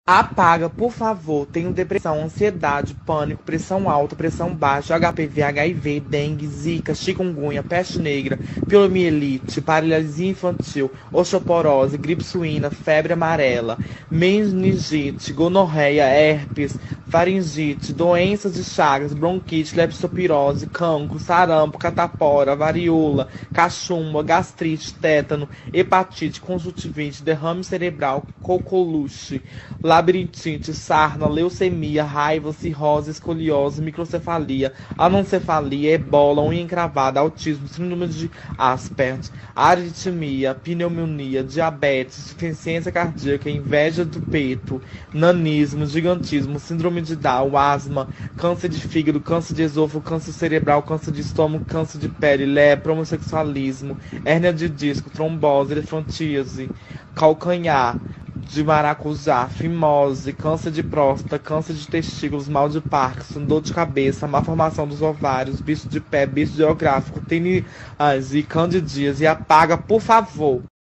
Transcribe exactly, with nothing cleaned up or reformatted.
Apaga, por favor. Tenho depressão, ansiedade, pânico, pressão alta, pressão baixa, H P V, H I V, dengue, zika, chikungunya, peste negra, poliomielite, paralisia infantil, osteoporose, gripe suína, febre amarela, meningite, gonorreia, herpes, faringite, doenças de Chagas, bronquite, leptospirose, cancro, sarampo, catapora, varíola, cachumba, gastrite, tétano, hepatite, conjuntivite, derrame cerebral, coqueluche, labirintite, sarna, leucemia, raiva, cirrose, escoliose, microcefalia, anencefalia, ebola, unha encravada, autismo, síndrome de Asperger, aritmia, pneumonia, diabetes, insuficiência cardíaca, inveja do peito, nanismo, gigantismo, síndrome de Down, asma, câncer de fígado, câncer de esôfago, câncer cerebral, câncer de estômago, câncer de pele, lepra, homossexualismo, hérnia de disco, trombose, elefantíase, calcanhar de maracujá, fimose, câncer de próstata, câncer de testículos, mal de Parkinson, dor de cabeça, malformação dos ovários, bicho de pé, bicho geográfico, teniase, candidíase, e apaga, por favor.